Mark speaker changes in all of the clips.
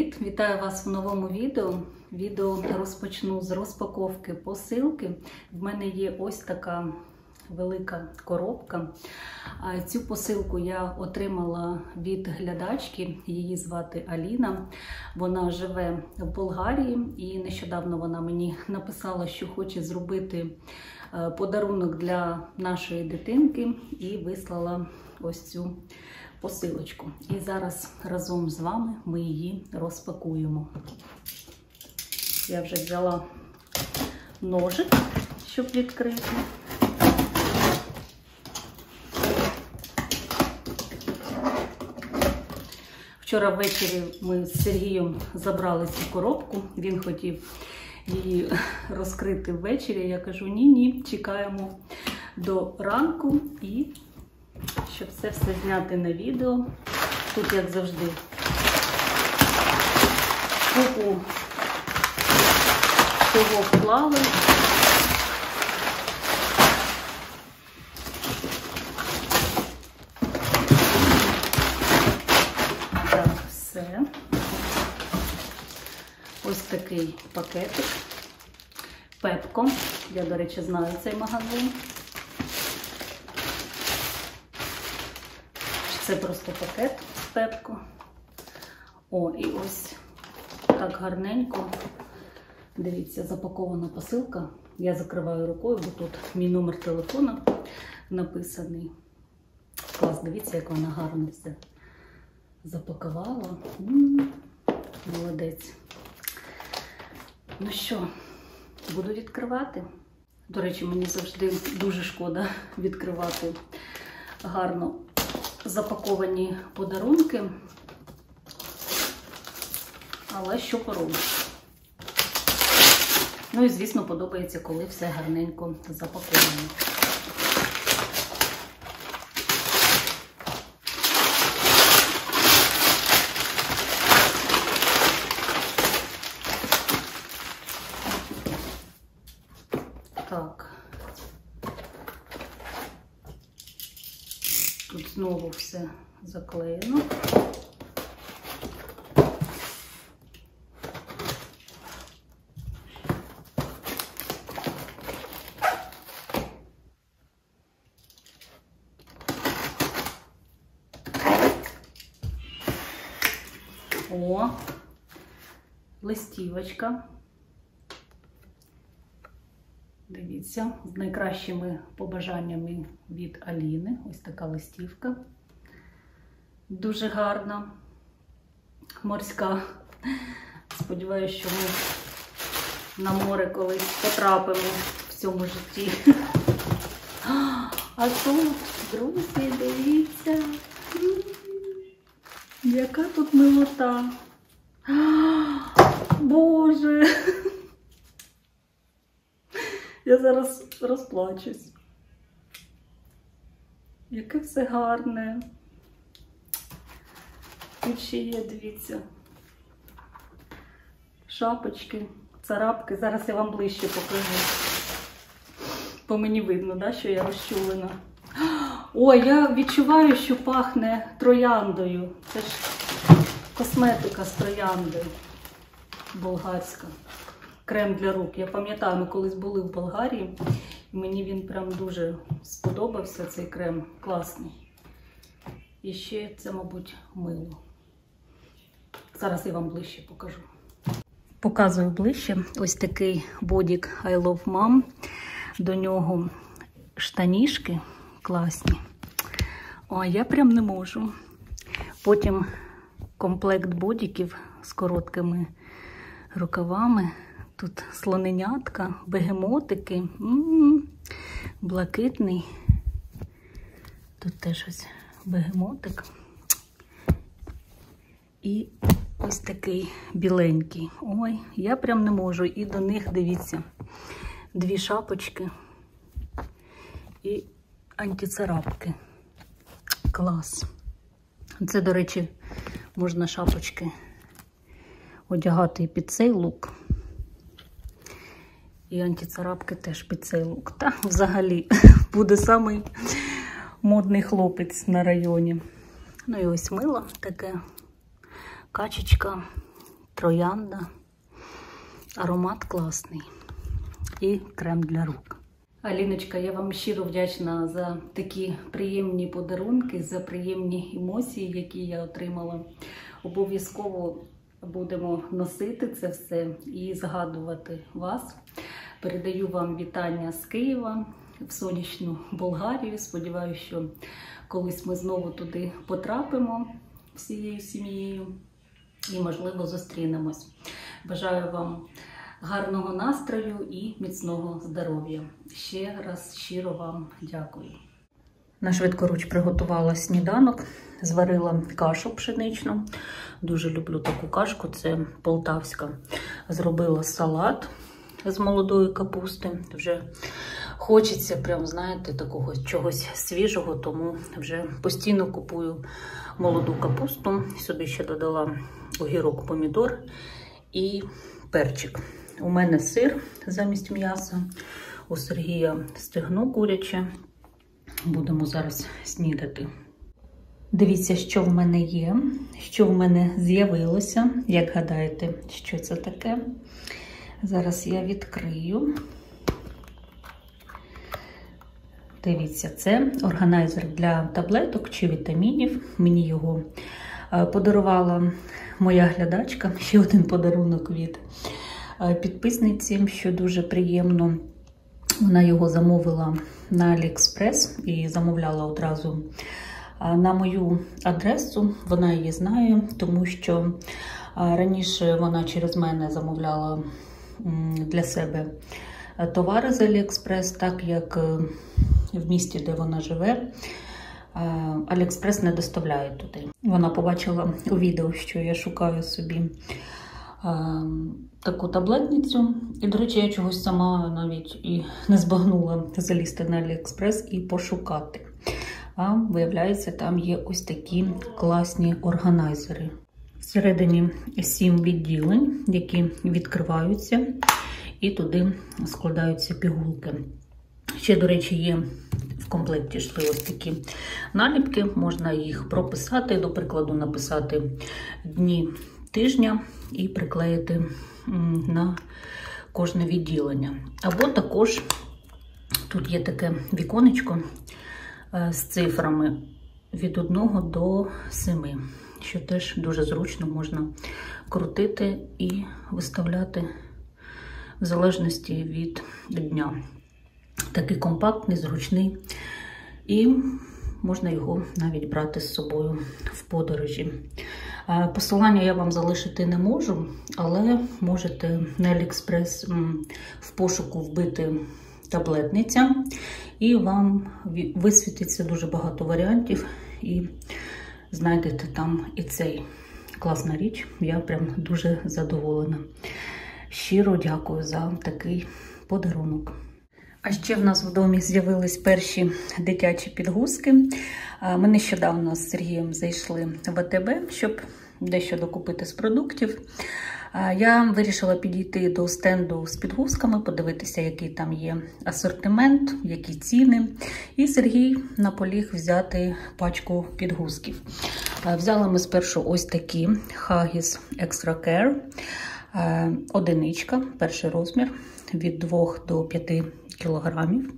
Speaker 1: Привіт! Вітаю вас в новому відео. Відео розпочну з розпаковки посилки. В мене є ось така велика коробка. Цю посилку я отримала від глядачки, її звати Аліна. Вона живе в Болгарії і нещодавно вона мені написала, що хоче зробити подарунок для нашої дитинки і вислала ось цю посилочку. І зараз разом з вами ми її розпакуємо. Я вже взяла ножик, щоб відкрити. Вчора ввечері ми з Сергієм забрали цю коробку. Він хотів її розкрити ввечері. Я кажу, ні, чекаємо до ранку, і щоб це все зняти на відео. Тут, як завжди, купу всього вклали. Так, все. Ось такий пакетик. Пепко. Я, до речі, знаю цей магазин. Це просто пакет з Пепко. О, і ось так гарненько. Дивіться, запакована посилка. Я закриваю рукою, бо тут мій номер телефону написаний. Клас, дивіться, як вона гарно все запакувала. Молодець. Ну що, буду відкривати. До речі, мені завжди дуже шкода відкривати гарно запаковані подарунки, але що поробиш? Ну і, звісно, подобається, коли все гарненько запаковано. Так. Тут знову все заклеєно. О, листівочка. Дивіться, з найкращими побажаннями від Аліни. Ось така листівка. Дуже гарна, морська. Сподіваюся, що ми на море колись потрапимо в цьому житті. А тут, друзі, дивіться, яка тут милота. Боже! Я зараз розплачусь. Яке все гарне. Тут ще є, дивіться, шапочки, царапки. Зараз я вам ближче покажу. По мені видно, да, що я розчулена. Ой, я відчуваю, що пахне трояндою. Це ж косметика з трояндою. Болгарська. Крем для рук. Я пам'ятаю, ми колись були в Болгарії. І мені він прям дуже сподобався, цей крем. Класний. І ще це, мабуть, мило. Зараз я вам ближче покажу. Показую ближче. Ось такий бодік I Love Mom. До нього штанішки класні. О, я прям не можу. Потім комплект бодіків з короткими рукавами. Тут слоненятка, бегемотики, блакитний. Тут теж ось бегемотик. І ось такий біленький. Ой, я прям не можу. І до них, дивіться, дві шапочки і антицарапки. Клас. Це, до речі, можна шапочки одягати і під цей лук. І антицарапки теж під цей лук. Та взагалі буде самий модний хлопець на районі. Ну і ось мило таке, качечка, троянда. Аромат класний. І крем для рук. Аліночка, я вам щиро вдячна за такі приємні подарунки, за приємні емоції, які я отримала. Обов'язково будемо носити це все і згадувати вас. Передаю вам вітання з Києва в сонячну Болгарію. Сподіваюся, що колись ми знову туди потрапимо всією сім'єю і, можливо, зустрінемось. Бажаю вам гарного настрою і міцного здоров'я. Ще раз щиро вам дякую. На швидкоруч приготувала сніданок, зварила кашу пшеничну. Дуже люблю таку кашку, це полтавська. Зробила салат з молодої капусти. Вже хочеться, прям, знаєте, такого чогось свіжого, тому вже постійно купую молоду капусту. Сюди ще додала огірок, помідор і перчик. У мене сир замість м'яса, у Сергія стегно куряче. Будемо зараз снідати. Дивіться, що в мене є, що в мене з'явилося. Як гадаєте, що це таке? Зараз я відкрию. Дивіться, це органайзер для таблеток чи вітамінів. Мені його подарувала моя глядачка. Ще один подарунок від підписниці, що дуже приємно. Вона його замовила на AliExpress і замовляла одразу на мою адресу. Вона її знає, тому що раніше вона через мене замовляла для себе товари з AliExpress, так як в місті, де вона живе, AliExpress не доставляє туди. Вона побачила у відео, що я шукаю собі таку таблетницю. І, до речі, я чогось сама навіть і не збагнула залізти на AliExpress і пошукати. А виявляється, там є ось такі класні органайзери. Всередині 7 відділень, які відкриваються, і туди складаються пігулки. Ще, до речі, є в комплекті йшли ось такі наліпки, можна їх прописати, до прикладу, написати дні тижня і приклеїти на кожне відділення. Або також тут є таке віконечко з цифрами від 1 до 7, що теж дуже зручно можна крутити і виставляти в залежності від дня. Такий компактний, зручний, і можна його навіть брати з собою в подорожі. Посилання я вам залишити не можу, але можете на AliExpress в пошуку вбити таблетниця, і вам висвітиться дуже багато варіантів, і знайдете там і цей. Класна річ, я прям дуже задоволена. Щиро дякую за такий подарунок. А ще в нас в домі з'явились перші дитячі підгузки. Ми нещодавно з Сергієм зайшли в АТБ, щоб дещо докупити з продуктів. Я вирішила підійти до стенду з підгузками, подивитися, який там є асортимент, які ціни. І Сергій наполіг взяти пачку підгузків. Взяли ми спершу ось такі Huggies Extra Care. Одиничка, перший розмір, від 2 до 5 кілограмів.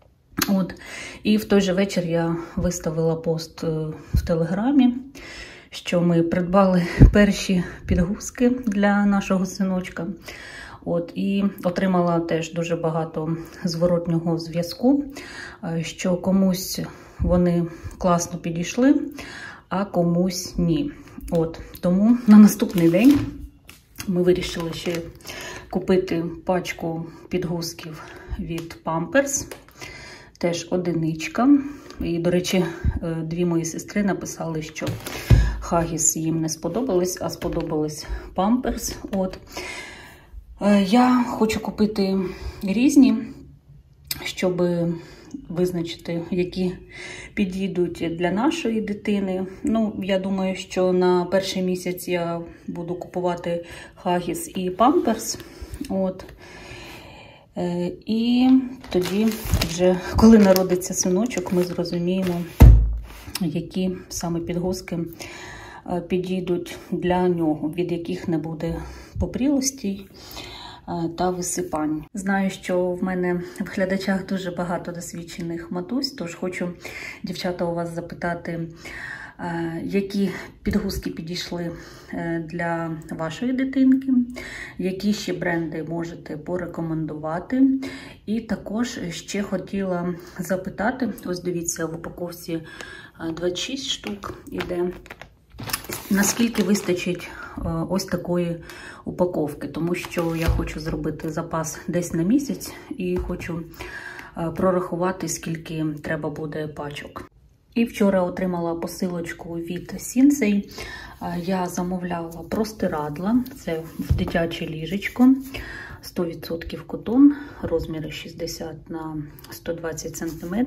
Speaker 1: І в той же вечір я виставила пост в Телеграмі, що ми придбали перші підгузки для нашого синочка. І отримала теж дуже багато зворотнього зв'язку, що комусь вони класно підійшли, а комусь ні. Тому на наступний день ми вирішили ще купити пачку підгузків від Pampers. Теж одиничка. І, до речі, 2 мої сестри написали, що Huggies їм не сподобались, а сподобались Pampers. Я хочу купити різні, щоб визначити, які підійдуть для нашої дитини. Я думаю, що на перший місяць я буду купувати Huggies і Pampers. І тоді вже, коли народиться синочок, ми зрозуміємо, які саме підгузки підійдуть для нього, від яких не буде попрілостей та висипань. Знаю, що в мене в глядачах дуже багато досвідчених матусь, тож хочу, дівчата, у вас запитати, які підгузки підійшли для вашої дитинки, які ще бренди можете порекомендувати. І також ще хотіла запитати, ось дивіться, в упаковці 26 штук іде, наскільки вистачить ось такої упаковки, тому що я хочу зробити запас десь на місяць і хочу прорахувати, скільки треба буде пачок. І вчора отримала посилочку від Сінсей. Я замовляла простирадла, це в дитяче ліжечко, 100% котон, розміри 60 на 120 см.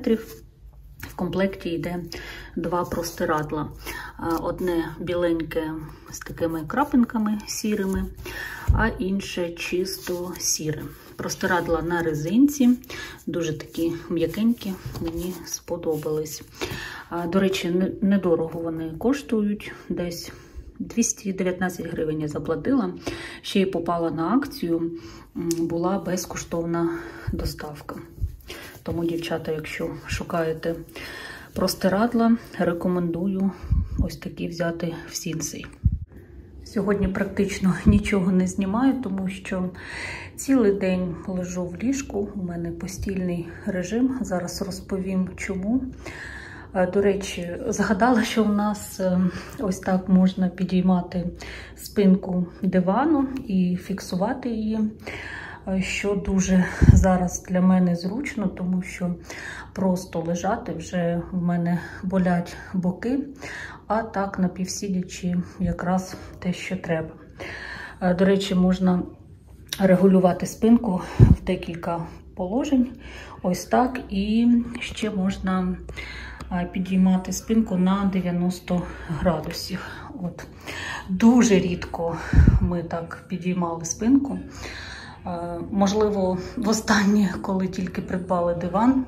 Speaker 1: В комплекті йде 2 простирадла. Одне біленьке з такими крапинками сірими, а інше чисто сіре. Простирадла на резинці, дуже такі м'якенькі, мені сподобались. До речі, недорого вони коштують, десь 219 гривень я заплатила. Ще й попала на акцію, була безкоштовна доставка. Тому, дівчата, якщо шукаєте простирадла, рекомендую ось такі взяти в Сінсей. Сьогодні практично нічого не знімаю, тому що цілий день лежу в ліжку, у мене постільний режим. Зараз розповім, чому. До речі, згадала, що у нас ось так можна підіймати спинку дивану і фіксувати її, що дуже зараз для мене зручно, тому що просто лежати вже в мене болять боки, а так напівсидячи якраз те, що треба. До речі, можна регулювати спинку в декілька положень, ось так, і ще можна підіймати спинку на 90 градусів. От. Дуже рідко ми так підіймали спинку. Можливо, востаннє, коли тільки придбали диван.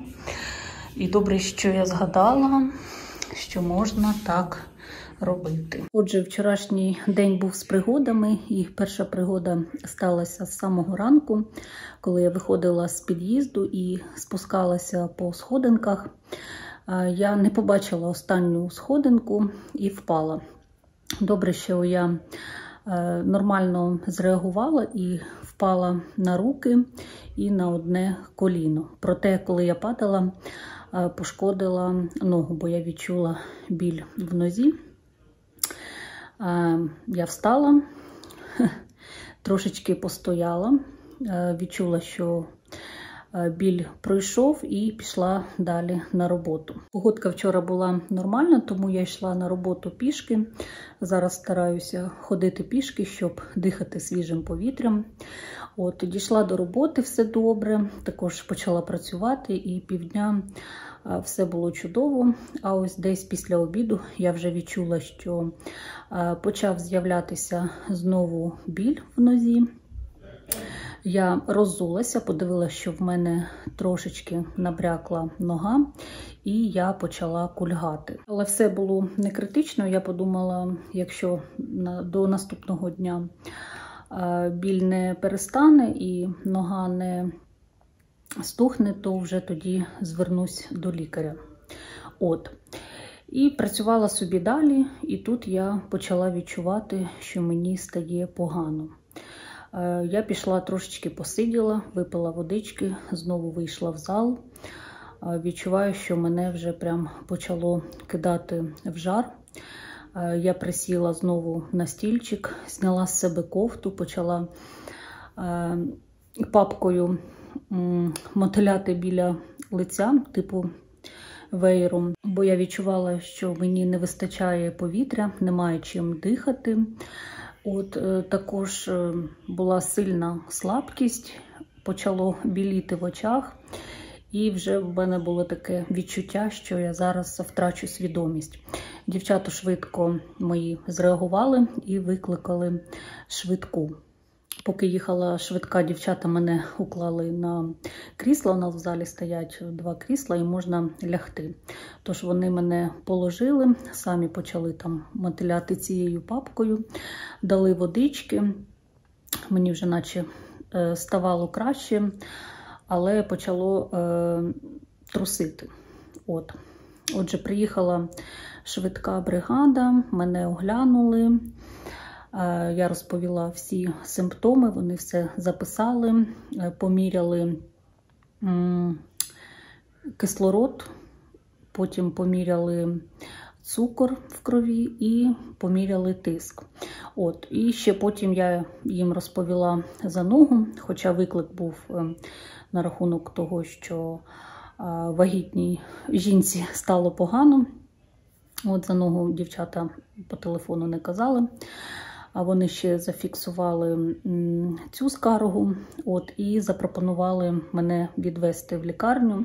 Speaker 1: І добре, що я згадала, що можна так робити. Отже, вчорашній день був з пригодами, і перша пригода сталася з самого ранку, коли я виходила з під'їзду і спускалася по сходинках. Я не побачила останню сходинку і впала. Добре, що я нормально зреагувала і впала на руки і на одне коліно. Проте, коли я падала, пошкодила ногу, бо я відчула біль в нозі. Я встала, трошечки постояла, відчула, що біль пройшов, і пішла далі на роботу. Погодка вчора була нормальна, тому я йшла на роботу пішки. Зараз стараюся ходити пішки, щоб дихати свіжим повітрям. От, дійшла до роботи, все добре. Також почала працювати, і півдня все було чудово. А ось десь після обіду я вже відчула, що почав з'являтися знову біль в нозі. Я роззулася, подивилася, що в мене трошечки набрякла нога, і я почала кульгати. Але все було не критично. Я подумала, якщо до наступного дня біль не перестане і нога не стухне, то вже тоді звернусь до лікаря. От. І працювала собі далі, і тут я почала відчувати, що мені стає погано. Я пішла трошечки посиділа, випила водички, знову вийшла в зал. Відчуваю, що мене вже прям почало кидати в жар. Я присіла знову на стільчик, зняла з себе кофту, почала папкою мотиляти біля лиця, типу веєром, бо я відчувала, що мені не вистачає повітря, немає чим дихати. От, також була сильна слабкість, почало біліти в очах, і вже в мене було таке відчуття, що я зараз втрачу свідомість. Дівчата швидко мої зреагували і викликали швидку. Поки їхала швидка, дівчата мене уклали на крісло. У нас в залі стоять 2 крісла і можна лягти. Тож вони мене положили, самі почали там мотиляти цією папкою, дали водички. мені вже наче ставало краще, але почало трусити. Отже, приїхала швидка бригада, мене оглянули, я розповіла всі симптоми, вони все записали, поміряли кислород, потім поміряли цукор в крові і поміряли тиск. І ще потім я їм розповіла за ногу, хоча виклик був на рахунок того, що вагітній жінці стало погано. За ногу дівчата по телефону не казали. А вони ще зафіксували цю скаргу і запропонували мене відвести в лікарню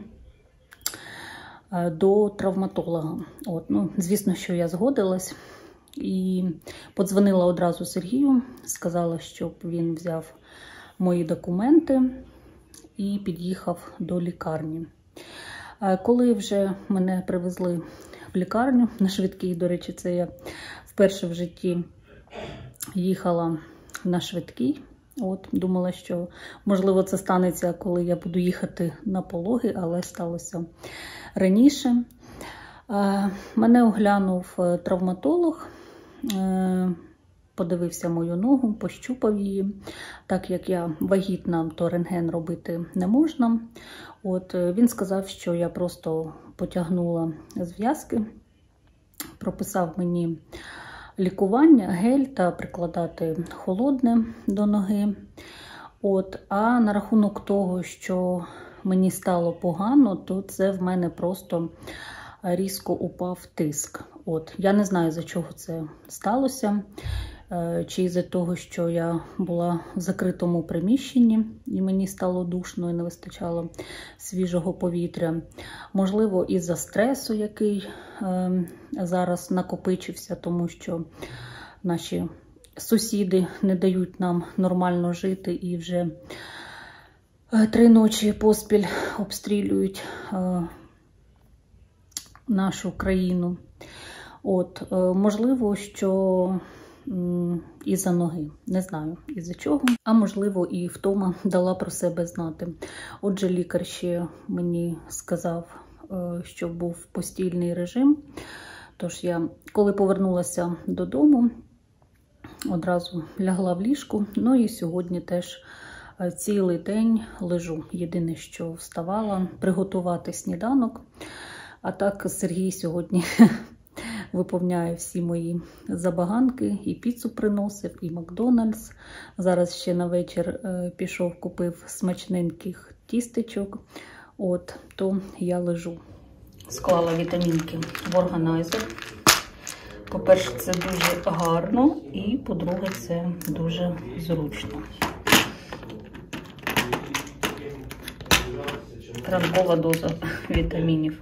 Speaker 1: до травматолога. Звісно, що я згодилась і подзвонила одразу Сергію, сказала, щоб він взяв мої документи і під'їхав до лікарні. Коли вже мене привезли в лікарню на швидкій, до речі, це я вперше в житті їхала на швидкій. Думала, що, можливо, це станеться, коли я буду їхати на пологи, але сталося раніше. Мене оглянув травматолог, подивився мою ногу, пощупав її. Так як я вагітна, то рентген робити не можна. Він сказав, що я просто потягнула зв'язки, прописав мені лікування, гель та прикладати холодне до ноги. А на рахунок того, що мені стало погано, то це в мене просто різко упав тиск. Я не знаю, за чого це сталося. Чи із-за того, що я була в закритому приміщенні і мені стало душно і не вистачало свіжого повітря. Можливо, із-за стресу, який зараз накопичився, тому що наші сусіди не дають нам нормально жити і вже 3 ночі поспіль обстрілюють нашу країну. Можливо, що із-за ноги. Не знаю, із-за чого. А можливо, і втома дала про себе знати. Отже, лікар ще мені сказав, що був постільний режим. Тож я, коли повернулася додому, одразу лягла в ліжку. І сьогодні теж цілий день лежу. Єдине, що вставала приготувати сніданок. А так Сергій сьогодні виповняє всі мої забаганки, і піцу приносив, і Макдональдс. Зараз ще на вечір пішов, купив смачненьких тістечок. То я лежу. Склала вітамінки в органайзер. По-перше, це дуже гарно, і по-друге, це дуже зручно. Ранкова доза вітамінів.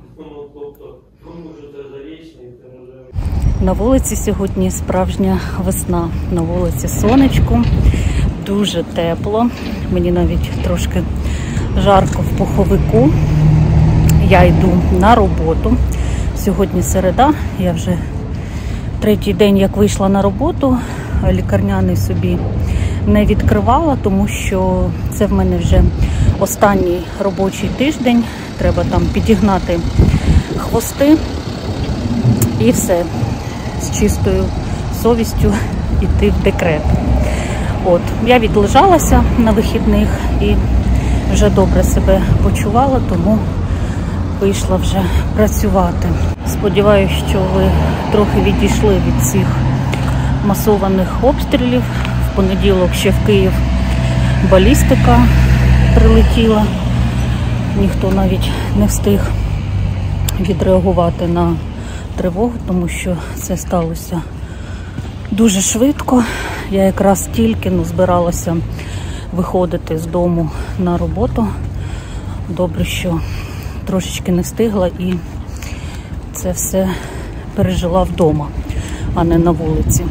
Speaker 1: На вулиці сьогодні справжня весна. На вулиці сонечко, дуже тепло. Мені навіть трошки жарко в пуховику. Я йду на роботу. Сьогодні середа, я вже 3-й день, як вийшла на роботу. Лікарняний собі не відкривала, тому що це в мене вже останній робочий тиждень. Треба там підігнати хвости і все. З чистою совістю йти в декрет. Я відлежалася на вихідних і вже добре себе почувала, тому вийшла вже працювати. Сподіваюся, що ви трохи відійшли від цих масованих обстрілів. В понеділок ще в Київ балістика прилетіла. Ніхто навіть не встиг відреагувати на тривогу, тому що це сталося дуже швидко. Я якраз тільки збиралася виходити з дому на роботу. Добре, що трошечки не встигла і це все пережила вдома, а не на вулиці.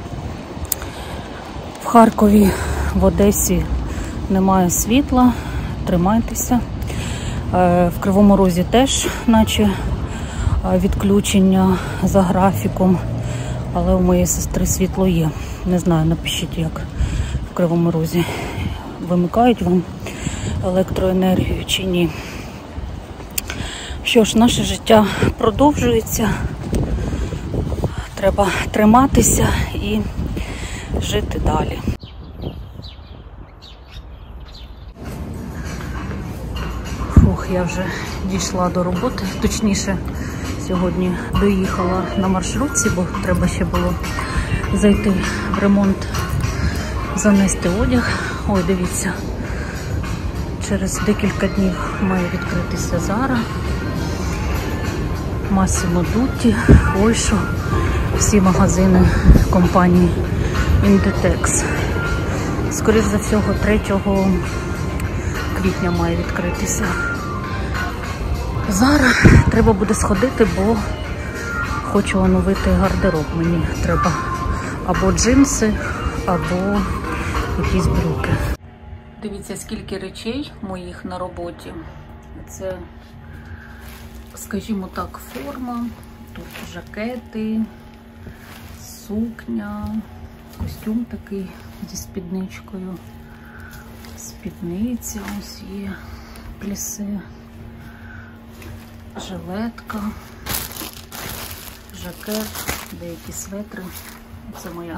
Speaker 1: В Харкові, в Одесі немає світла, тримайтеся. В Кривому Розі теж наче відключення за графіком, але у моєї сестри світло є. Не знаю, напишіть, як в Кривому Розі? Вимикають вам електроенергію чи ні? Що ж, наше життя продовжується. Треба триматися і жити далі. Фух, я вже дійшла до роботи. Точніше, сьогодні доїхала на маршрутці, бо треба ще було зайти в ремонт, занести одяг. Ой, дивіться, через декілька днів має відкритися Zara, Massimo Dutti, Oysho, всі магазини компанії Inditex. Скоріше за всього, 3 квітня має відкритися Zara. Треба буде сходити, бо хочу оновити гардероб. Мені треба або джинси, або якісь брюки. Дивіться, скільки речей моїх на роботі. Це, скажімо так, форма. Тут жакети, сукня, костюм такий зі спідничкою. Спідниця ось є, плісе, жилетка, жакет, деякі светри. Це моя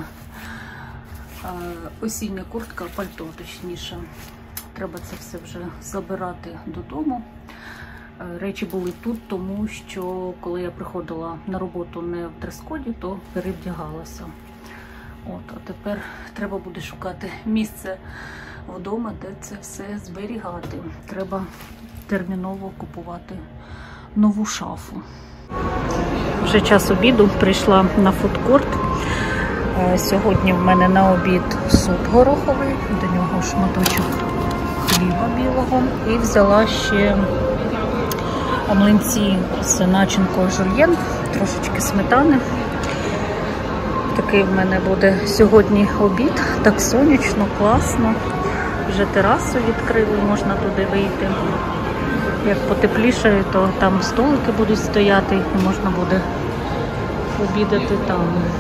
Speaker 1: осіння куртка, пальто точніше. Треба це все вже забирати додому. Речі були тут, тому що коли я приходила на роботу не в дрес-коді, то перевдягалася. А тепер треба буде шукати місце вдома, де це все зберігати. Треба терміново купувати нову шафу. Вже час обіду, прийшла на фудкорт. Сьогодні в мене на обід суп гороховий, до нього шматочок хліба білого. І взяла ще млинці з начинкою жульєн, трошечки сметани. Такий в мене буде сьогодні обід. Так сонячно, класно. Вже терасу відкрили, можна туди вийти. Як потеплішає, то там столики будуть стояти і можна буде обідати там.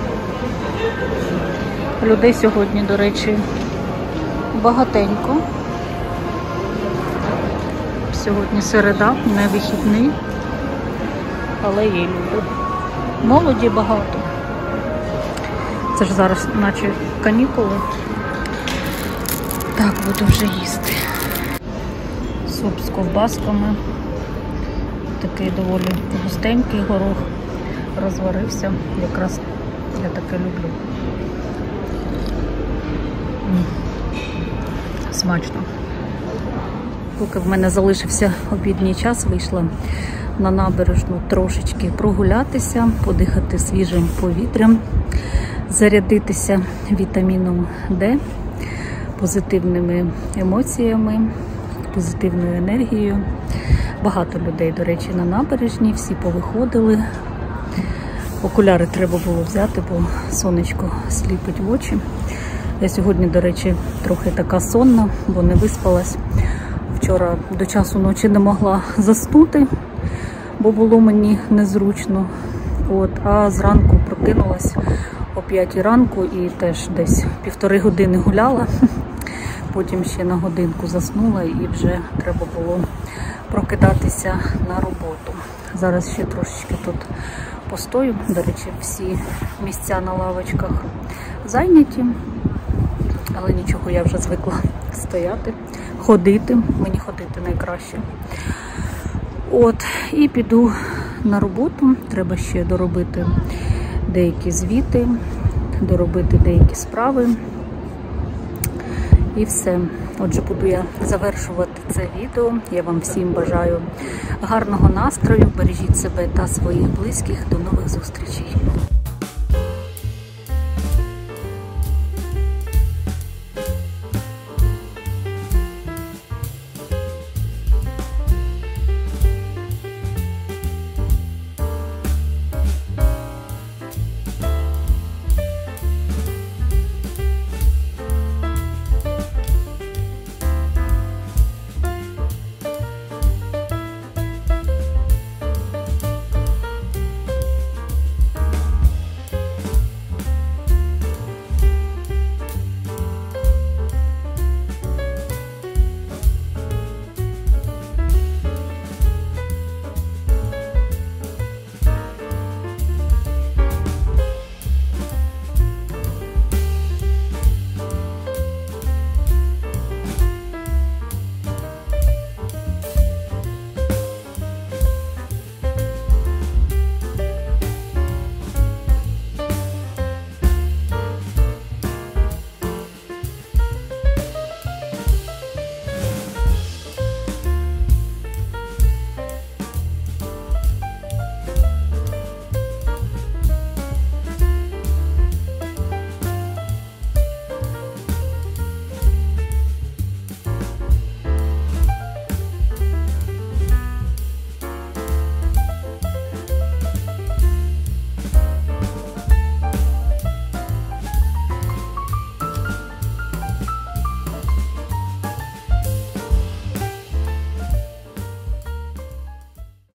Speaker 1: Людей сьогодні, до речі, багатенько. Сьогодні середа, не вихідний, але є люди. Молоді багато. Це ж зараз наче канікули. Так, буду вже їсти. Суп з ковбасками. Такий доволі густенький горох. Розварився. Якраз я таке люблю. Смачно. Поки в мене залишився обідній час, вийшла на набережну трошечки прогулятися, подихати свіжим повітрям, зарядитися вітаміном Д, позитивними емоціями, позитивною енергією. Багато людей, до речі, на набережні, всі повиходили. Окуляри треба було взяти, бо сонечко сліпить в очі. Я сьогодні, до речі, трохи така сонна, бо не виспалась. Вчора до часу ночі не могла заснути, бо було мені незручно. А зранку прокинулась о 5 ранку і теж десь 1,5 години гуляла. Потім ще на годинку заснула і вже треба було прокидатися на роботу. Зараз ще трошечки тут постою. До речі, всі місця на лавочках зайняті. Але нічого, я вже звикла стояти, ходити. Мені ходити найкраще. І піду на роботу. Треба ще доробити деякі звіти, доробити деякі справи. І все. Отже, буду я завершувати це відео. Я вам всім бажаю гарного настрою. Бережіть себе та своїх близьких. До нових зустрічей.